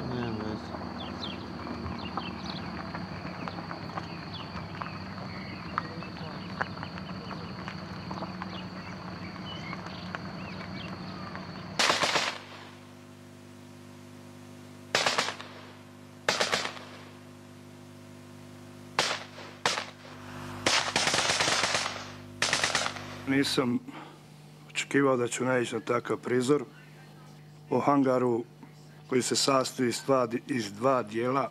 Nema veze. Nisam očekivao da ću naići na takav prizor. U hangaru koji se sastoji iz dva dijela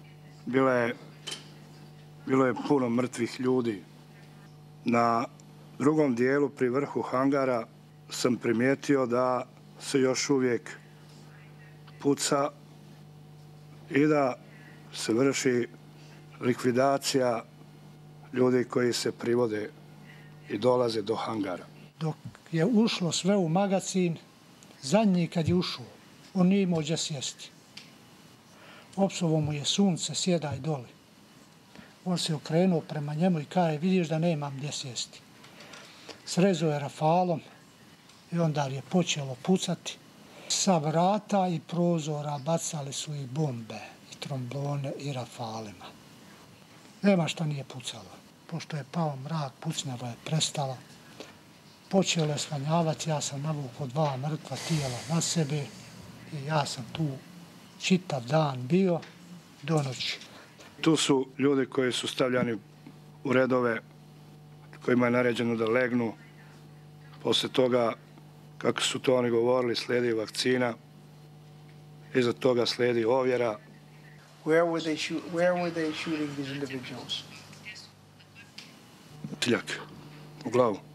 bilo je puno mrtvih ljudi. Na drugom dijelu pri vrhu hangara sam primijetio da se još uvijek puca i da se vrši likvidacija ljudi koji se privode i dolaze do hangara. Dok je ušlo sve u magacin, zadnji kad je ušao, on nije imao gdje sjesti. Opsovo mu je sunce, sjedaj doli. On se okrenuo prema njemu i kaže, vidiš da nemam gdje sjesti. Srezao je rafalom i onda je počelo pucati. Sa vrata i prozora bacali su i bombe, i trombone, i rafalima. Nema šta nije pucalo. Pošto je pao mrak, pucnjava je prestala. Počelo je svanjavati, ja sam navukao 2 mrtva tijela na sebe i ja sam tu čitav dan bio do noći. Tu su ljudi koji su stavljani u redove kojima je naređeno da legnu. Posle toga, kako su to oni govorili, slijedi vakcina. Iza toga slijedi ovjera. Where were they shooting these individuals? Tiljak u glavu.